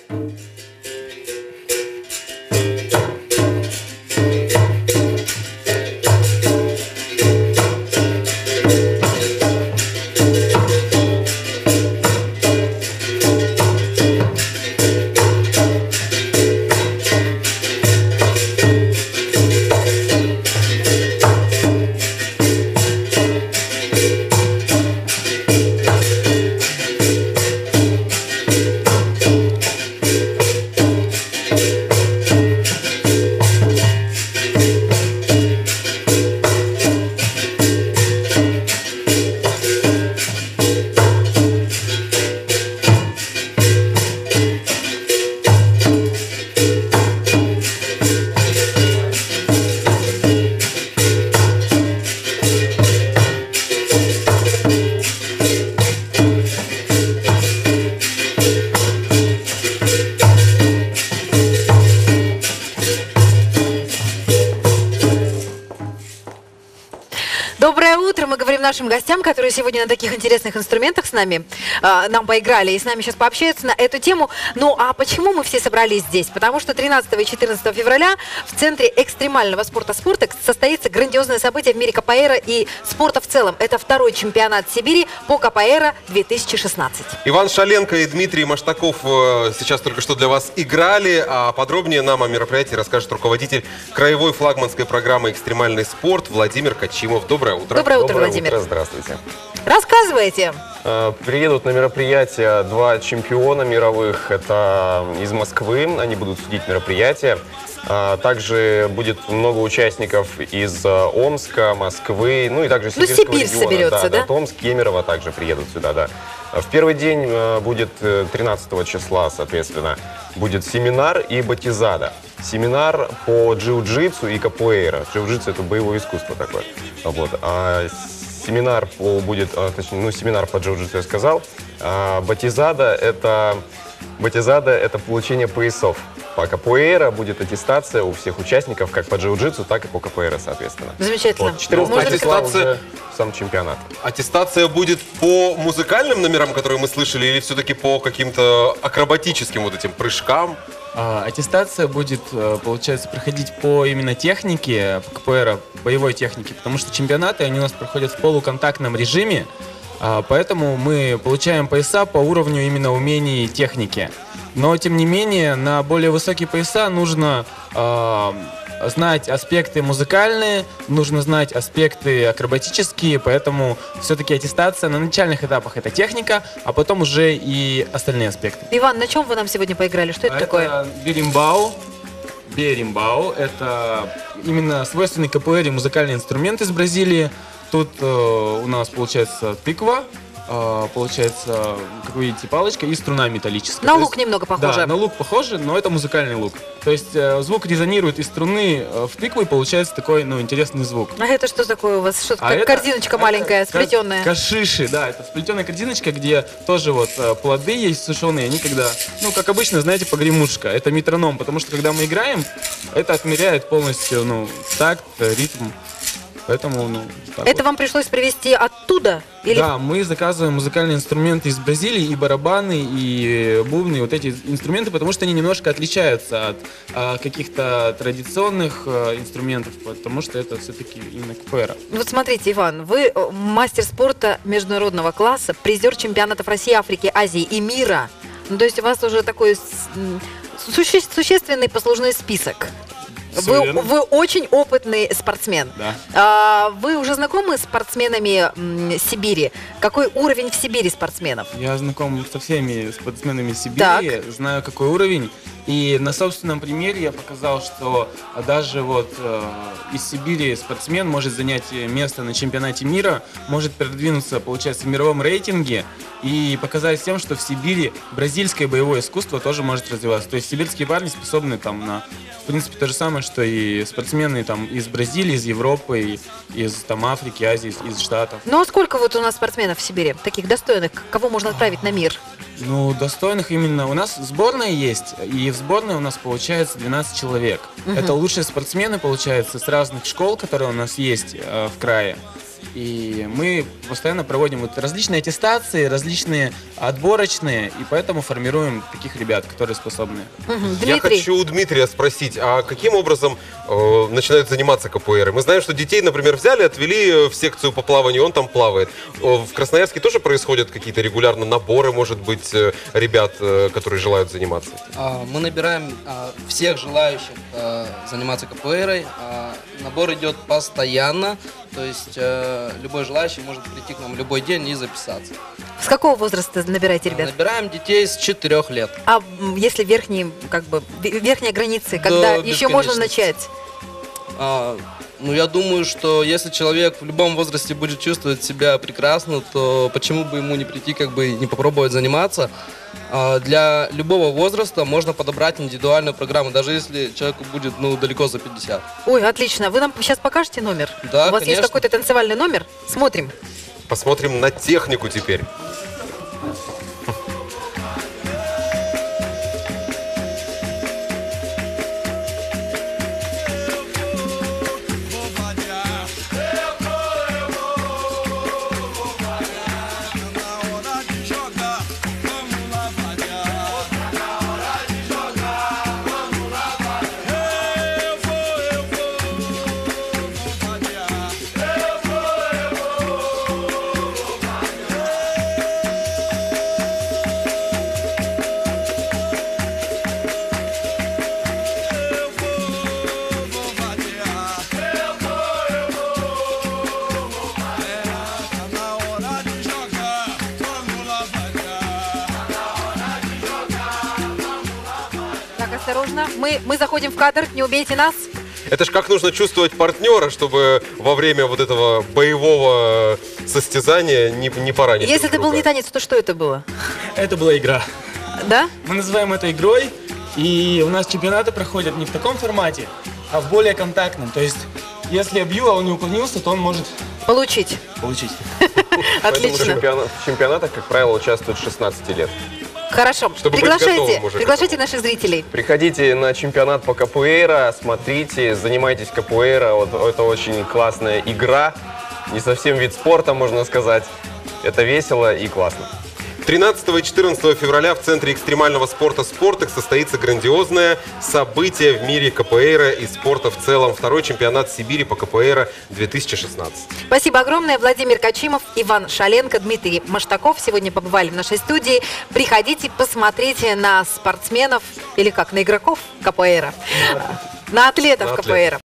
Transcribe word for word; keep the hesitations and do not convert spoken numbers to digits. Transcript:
Доброе утро. Мы говорим нашим гостям, которые сегодня на таких интересных инструментах с нами э, нам поиграли и с нами сейчас пообщаются на эту тему. Ну а почему мы все собрались здесь? Потому что тринадцатого и четырнадцатого февраля в Центре экстремального спорта «Спортекс» состоится грандиозное событие в мире капоэйра и спорта в целом. Это второй чемпионат Сибири по капоэйра две тысячи шестнадцать. Иван Шаленко и Дмитрий Маштаков э, сейчас только что для вас играли, а подробнее нам о мероприятии расскажет руководитель краевой флагманской программы «Экстремальный спорт» Владимир Качимов. Доброе утро. Доброе утро, Доброе Владимир. Утро, здравствуйте. Рассказывайте. Приедут на мероприятие два чемпиона мировых. Это из Москвы. Они будут судить мероприятие. Также будет много участников из Омска, Москвы, ну и также Сибирского ну, Сибирь региона. соберется, да? да? Омск, Кемерово также приедут сюда, да. В первый день будет тринадцатого числа, соответственно, будет семинар и батизада. Семинар по джиу-джитсу и капоэйра. Джиу-джитсу — это боевое искусство такое. Вот. А семинар по, будет, точнее, ну, семинар по джиу-джитсу я сказал. А батизада — это, батизада — это получение поясов. По капоэйра будет аттестация у всех участников, как по джиу-джитсу, так и по капоэйра, соответственно. Замечательно. Вот. четырнадцатого числа уже сам чемпионат. Аттестация будет по музыкальным номерам, которые мы слышали, или все-таки по каким-то акробатическим вот этим прыжкам? А, аттестация будет, получается, проходить по именно технике, по КПР, боевой технике, потому что чемпионаты, они у нас проходят в полуконтактном режиме, а, поэтому мы получаем пояса по уровню именно умений техники. Но, тем не менее, на более высокие пояса нужно а, знать аспекты музыкальные, нужно знать аспекты акробатические, поэтому все-таки аттестация на начальных этапах — это техника, а потом уже и остальные аспекты. Иван, на чем вы нам сегодня поиграли? Что это а такое? Это беримбау. Беримбау — это именно свойственный капоэйре музыкальный инструмент из Бразилии. Тут э, у нас получается тыква, э, получается, как вы видите, палочка и струна металлическая. На То лук есть, немного похоже. Да, на лук похоже, но это музыкальный лук. То есть э, звук резонирует из струны э, в тыкву, и получается такой, ну, интересный звук. А это что такое у вас? Что-то А как это- корзиночка это маленькая, ка- сплетенная. Кашиши, да, это сплетенная корзиночка, где тоже вот э, плоды есть сушеные, они когда, ну, как обычно, знаете, погремушка, это метроном, потому что когда мы играем, это отмеряет полностью, ну, такт, э, ритм, поэтому, ну, так Это вот. вам пришлось привезти оттуда? Или... Да, мы заказываем музыкальные инструменты из Бразилии, и барабаны, и бубны, вот эти инструменты, потому что они немножко отличаются от а, каких-то традиционных а, инструментов, потому что это все-таки именно КПР. Вот смотрите, Иван, вы э, мастер спорта международного класса, призер чемпионатов России, Африки, Азии и мира. Ну, то есть у вас уже такой с- м, суще- существенный послужной список. Всё Вы, верно. вы очень опытный спортсмен. Да. А, вы уже знакомы с спортсменами м, Сибири? Какой уровень в Сибири спортсменов? Я знаком со всеми спортсменами Сибири, Так. знаю, какой уровень. И на собственном примере я показал, что даже вот э, из Сибири спортсмен может занять место на чемпионате мира, может продвинуться, получается, в мировом рейтинге и показать всем, что в Сибири бразильское боевое искусство тоже может развиваться. То есть сибирские парни способны там на, в принципе, то же самое, что и спортсмены там из Бразилии, из Европы, и из там Африки, Азии, из, из Штатов. Ну а сколько вот у нас спортсменов в Сибири? Таких достойных, кого можно отправить на мир? Ну, достойных именно. У нас сборная есть, и в сборной у нас получается двенадцать человек. Мгм. Это лучшие спортсмены, получается, с разных школ, которые у нас есть э, в крае. И мы постоянно проводим вот различные аттестации, различные отборочные, и поэтому формируем таких ребят, которые способны. Мгм. Я Дмитрий, хочу у Дмитрия спросить, а каким образом э, начинают заниматься КПР? Мы знаем, что детей, например, взяли, отвели в секцию по плаванию, он там плавает. Э, В Красноярске тоже происходят какие-то регулярно наборы, может быть, э, ребят, э, которые желают заниматься? А, Мы набираем а, всех желающих а, заниматься КПРой. А, Набор идет постоянно, то есть а, любой желающий может прийти к нам в любой день и записаться. с какого возраста набираете А, ребят? Набираем детей с четырёх лет. А м, если верхние, как бы, ве- верхняя граница, когда еще можно бесконечности. начать? А, Ну, я думаю, что если человек в любом возрасте будет чувствовать себя прекрасно, то почему бы ему не прийти, как бы не попробовать заниматься? А, Для любого возраста можно подобрать индивидуальную программу, даже если человеку будет, ну, далеко за пятьдесят. Ой, отлично. Вы нам сейчас покажете номер? Да, У вас есть конечно. какой-то танцевальный номер? Смотрим. Посмотрим на технику теперь. Так, осторожно. Мы, мы заходим в кадр, не убейте нас. Это ж как нужно чувствовать партнера, чтобы во время вот этого боевого состязания не, не поранить Если друг это был друга. не танец, то что это было? Это была игра. Да? Мы называем это игрой, и у нас чемпионаты проходят не в таком формате, а в более контактном. То есть, если я бью, а он не уклонился, то он может Получить. получить. Поэтому в Отлично. чемпионат- в чемпионатах, как правило, участвуют с шестнадцати лет. Хорошо. Чтобы быть приглашайте, готовым уже к приглашайте этому. наших зрителей. Приходите на чемпионат по капуэйра, смотрите, занимайтесь капуэйра. Вот это очень классная игра. Не совсем вид спорта, можно сказать. Это весело и классно. тринадцатого и четырнадцатого февраля в Центре экстремального спорта «Спортекс» состоится грандиозное событие в мире КПР и спорта в целом. Второй чемпионат Сибири по КПР две тысячи шестнадцать. Спасибо огромное. Владимир Качимов, Иван Шаленко, Дмитрий Маштаков сегодня побывали в нашей студии. Приходите, посмотрите на спортсменов, или как, на игроков КПР, на атлетов На атлетов. КПР.